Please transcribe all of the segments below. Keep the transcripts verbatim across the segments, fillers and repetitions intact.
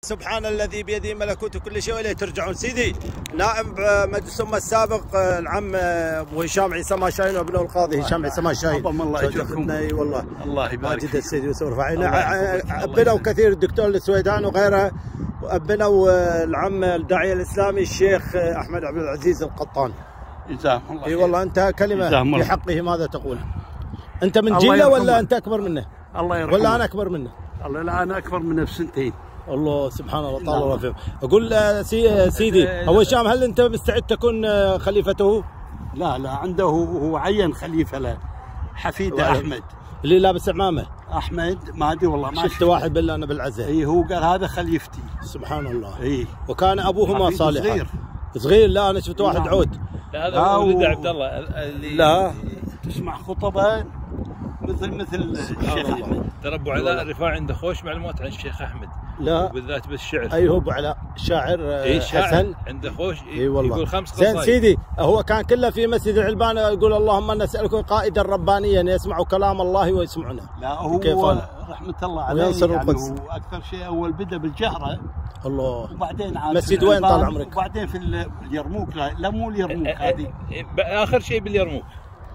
سبحان الذي بيده ملكوت كل شيء واليه ترجعون. سيدي نائب مجلس الامه السابق العم ابو هشام عيسى ماشاين وابنه القاضي هشام عيسى ماشاين. الله يجزاكم. اي والله الله يبارك فيك. فيك. السيد يوسف رفاعي ابنوا كثير الدكتور السويدان وغيره، وابنوا العم الداعيه الاسلامي الشيخ احمد عبد العزيز القطان. جزاهم الله. اي والله انت كلمه في حقه ماذا تقول؟ انت من جيله ولا انت اكبر منه؟ الله يرحمه. ولا انا اكبر منه؟ الله لا انا اكبر منه بسنتين. الله سبحان الله طال الله فيك. اقول سي سيدي ابو هشام هل انت مستعد تكون خليفته؟ لا لا عنده هو عين خليفه له حفيده احمد اللي لابس عمامه. احمد ما ادري والله ما شفت واحد بالله انا بالعزه. اي هو قال هذا خليفتي. سبحان الله. اي وكان ابوهما صالحا. صغير صغير. لا انا شفت واحد عود. لا هذا هو ولد عبد الله اللي لا تسمع خطبه مثل مثل الشيخ احمد. ترى ابو علاء الرفاعي عنده خوش معلومات عن الشيخ احمد. لا بالذات بالشعر. اي هو ابو علاء شاعر. اي شاعر حسن عنده خوش. اي والله يقول خمس قصايد. سيدي هو كان كله في مسجد العلبانه يقول اللهم نسالك قائدا ربانيا يسمع كلام الله ويسمعنا. لا هو رحمه الله عليه وينصر يعني القدس. هو اكثر شيء اول بدا بالجهره. الله. وبعدين عاد مسجد وين طال عمرك؟ وبعدين في اليرموك. لا, لا مو اليرموك هذه. اخر شيء باليرموك.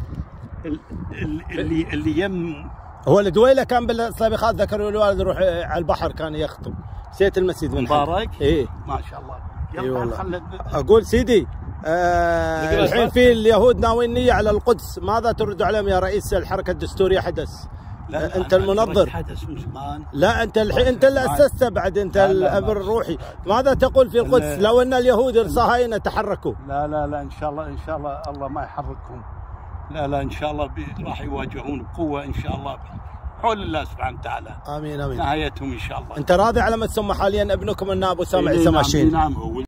اللي اللي يم هو الدويله كان بالسابقات ذكروا الوالد يروح على البحر كان يخطب. نسيت المسجد مبارك. اي ما شاء الله. اي والله. اقول سيدي آه الحين في اليهود ناويين نيه على القدس، ماذا ترد عليهم يا رئيس الحركه الدستوريه حدث؟ لا لا انت المنظر. حدث من زمان. لا انت الحين انت اللي اسسته بعد انت الاب الروحي، ماذا تقول في القدس لو ان اليهود الصهاينه تحركوا؟ لا لا لا ان شاء الله ان شاء الله الله ما يحركهم. لا لا ان شاء الله راح يواجهون بقوه ان شاء الله بحول الله سبحانه وتعالى. امين امين. نهايتهم ان شاء الله. انت راضي على ما تسمى حاليا ابنكم النائب اسامه عيسى ماشين؟ نعم هو